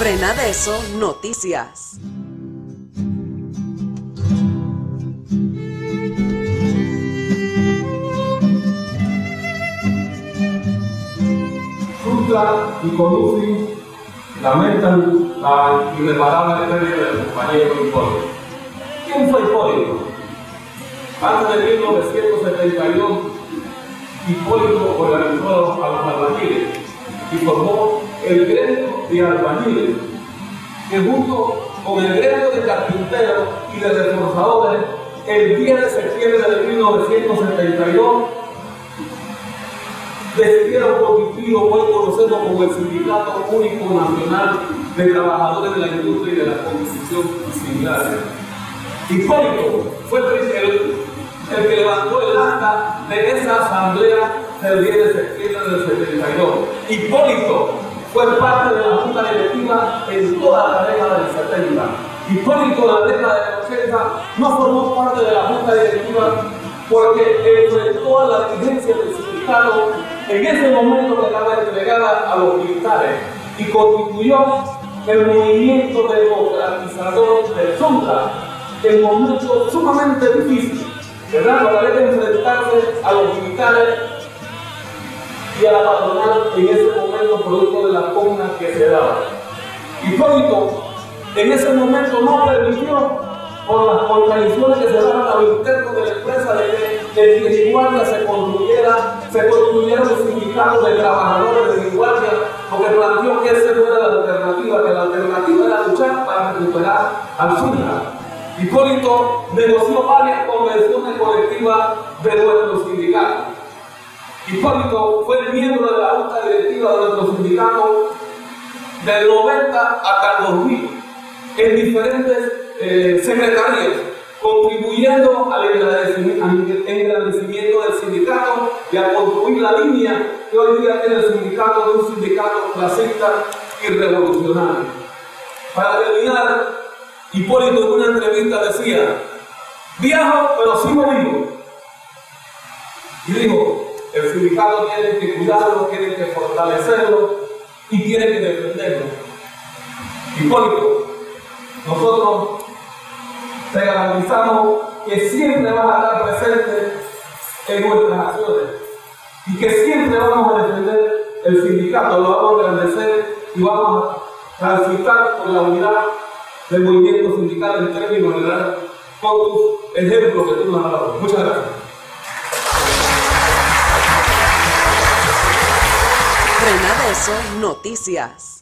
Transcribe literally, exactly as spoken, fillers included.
Frenadeso Noticias. Frustra y Conusi lamentan la irreparable pérdida del compañero Hipólito. ¿Quién fue Hipólito? Antes de mil novecientos setenta y dos, Hipólito organizó a los albañiles y formó el gremio de albañiles, que junto con el gremio de carpinteros y de reforzadores, el diez de septiembre de mil novecientos setenta y dos, decidieron constituir hoy conocido como el Sindicato Único Nacional de Trabajadores de la Industria y de la Construcción y similares. Hipólito fue el, el, el que levantó el acta de esa asamblea del diez de septiembre del setenta y dos. Hipólito fue parte de la Junta Directiva en toda la década del setenta. Hipólito en la década del ochenta no formó parte de la Junta Directiva porque enfrentó a la dirigencia del sindicato en ese momento que estaba entregada a los militares y constituyó el movimiento democratizador del Zonta en un momento sumamente difícil, ¿verdad? Para haber de enfrentarse a los militares y a la patronal en ese momento producto de la pugna que se daba. Hipólito en ese momento no permitió, por las contradicciones que se daban a lo interno de la empresa, de que en Guardia se construyera, se construyera un sindicato de trabajadores de Guardia, porque planteó que esa no era la alternativa, que la alternativa era luchar para recuperar al Zulia. Hipólito negoció varias convenciones colectivas de nuestro sindicato. Hipólito fue miembro de la junta directiva de nuestro sindicato del noventa hasta el dos mil en diferentes eh, secretarías, contribuyendo al engrandecimiento del sindicato y a construir la línea que hoy día tiene el sindicato de un sindicato clasista y revolucionario. Para terminar, Hipólito en una entrevista decía: viajo pero sigo vivo. Y dijo: el sindicato tiene que cuidarlo, tiene que fortalecerlo y tiene que defenderlo. Hipólito, nosotros te garantizamos que siempre vas a estar presente en nuestras acciones y que siempre vamos a defender el sindicato, lo vamos a engrandecer y vamos a transitar por la unidad del movimiento sindical en términos generales con tus ejemplos que tú nos has dado. Muchas gracias. Frenadeso Noticias.